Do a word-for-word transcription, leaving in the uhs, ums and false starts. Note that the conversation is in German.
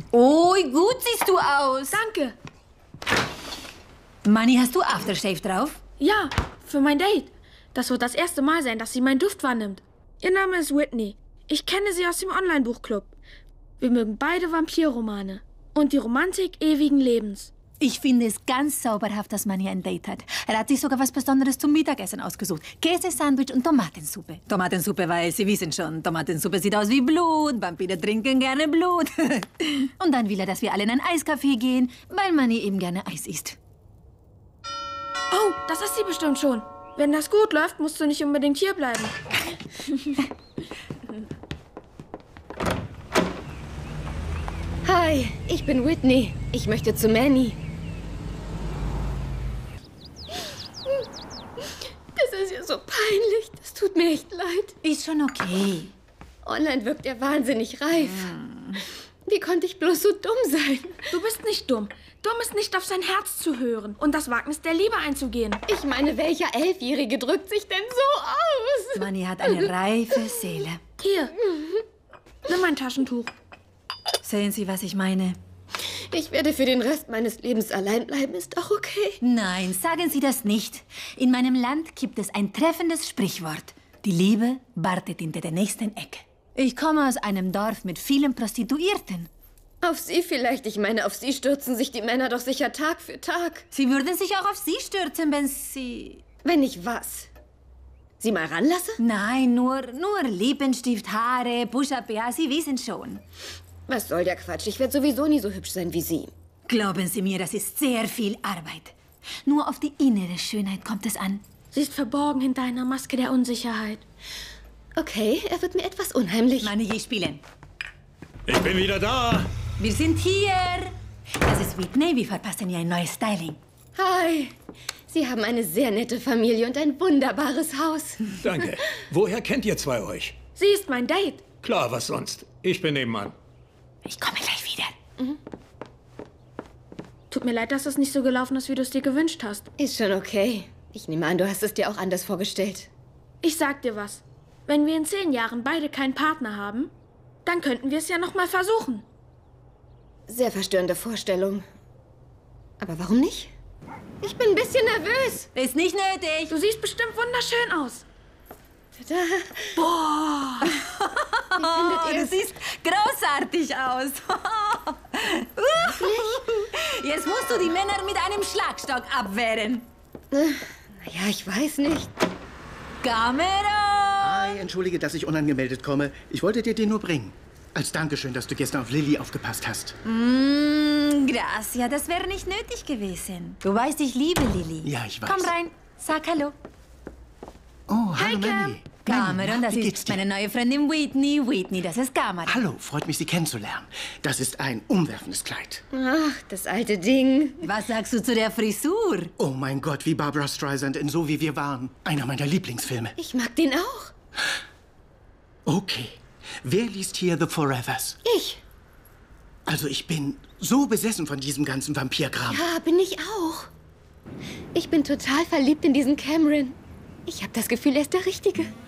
Ui, gut siehst du aus. Danke. Manni, hast du Aftershave drauf? Ja, für mein Date. Das wird das erste Mal sein, dass sie meinen Duft wahrnimmt. Ihr Name ist Whitney. Ich kenne sie aus dem Online-Buchclub. Wir mögen beide Vampirromane und die Romantik ewigen Lebens. Ich finde es ganz sauberhaft, dass Manni ein Date hat. Er hat sich sogar was Besonderes zum Mittagessen ausgesucht. Käsesandwich und Tomatensuppe. Tomatensuppe, weil Sie wissen schon, Tomatensuppe sieht aus wie Blut. Vampire trinken gerne Blut. Und dann will er, dass wir alle in ein Eiscafé gehen, weil Manni eben gerne Eis isst. Oh, das ist sie bestimmt schon. Wenn das gut läuft, musst du nicht unbedingt hier bleiben. Hi, ich bin Whitney. Ich möchte zu Manny. Das ist ja so peinlich. Das tut mir echt leid. Ist schon okay. Online wirkt er wahnsinnig reif. Hm. Wie konnte ich bloß so dumm sein? Du bist nicht dumm. Dumm ist nicht auf sein Herz zu hören und das Wagnis der Liebe einzugehen. Ich meine, welcher Elfjährige drückt sich denn so aus? Manni hat eine reife Seele. Hier, nimm mein Taschentuch. Sehen Sie, was ich meine? Ich werde für den Rest meines Lebens allein bleiben. Ist doch okay? Nein, sagen Sie das nicht. In meinem Land gibt es ein treffendes Sprichwort. Die Liebe wartet hinter der nächsten Ecke. Ich komme aus einem Dorf mit vielen Prostituierten. Auf Sie vielleicht. Ich meine, auf Sie stürzen sich die Männer doch sicher Tag für Tag. Sie würden sich auch auf Sie stürzen, wenn Sie... Wenn ich was? Sie mal ranlasse? Nein, nur, nur Lippenstift, Haare, Push-Up, ja, Sie wissen schon. Was soll der Quatsch? Ich werde sowieso nie so hübsch sein wie Sie. Glauben Sie mir, das ist sehr viel Arbeit. Nur auf die innere Schönheit kommt es an. Sie ist verborgen hinter einer Maske der Unsicherheit. Okay, er wird mir etwas unheimlich. Manni, geh spielen. Ich bin wieder da. Wir sind hier. Das ist Whitney. Wir verpassen ihr ein neues Styling. Hi. Sie haben eine sehr nette Familie und ein wunderbares Haus. Danke. Woher kennt ihr zwei euch? Sie ist mein Date. Klar, was sonst. Ich bin nebenan. Ich komme gleich wieder. Mhm. Tut mir leid, dass es nicht so gelaufen ist, wie du es dir gewünscht hast. Ist schon okay. Ich nehme an, du hast es dir auch anders vorgestellt. Ich sag dir was. Wenn wir in zehn Jahren beide keinen Partner haben, dann könnten wir es ja noch mal versuchen. Sehr verstörende Vorstellung. Aber warum nicht? Ich bin ein bisschen nervös. Ist nicht nötig. Du siehst bestimmt wunderschön aus. Tada. Boah. Wie findet ihr du siehst großartig aus. Jetzt musst du die Männer mit einem Schlagstock abwehren. Naja, ich weiß nicht. Kamera! Hi, entschuldige, dass ich unangemeldet komme. Ich wollte dir den nur bringen. Als Dankeschön, dass du gestern auf Lilly aufgepasst hast. Mm, gracias, das wäre nicht nötig gewesen. Du weißt, ich liebe Lilly. Ja, ich weiß. Komm rein, sag Hallo. Oh, Hi, hallo, Cam. Manny. Cameron, das wie geht's ist dir? meine neue Freundin Whitney. Whitney, das ist Cameron. Hallo, freut mich, Sie kennenzulernen. Das ist ein umwerfendes Kleid. Ach, das alte Ding. Was sagst du zu der Frisur? Oh mein Gott, wie Barbra Streisand in So wie wir waren. Einer meiner Lieblingsfilme. Ich mag den auch. Okay. Wer liest hier The Forevers? Ich. Also ich bin so besessen von diesem ganzen Vampirkram. Ja, bin ich auch. Ich bin total verliebt in diesen Cameron. Ich habe das Gefühl, er ist der Richtige.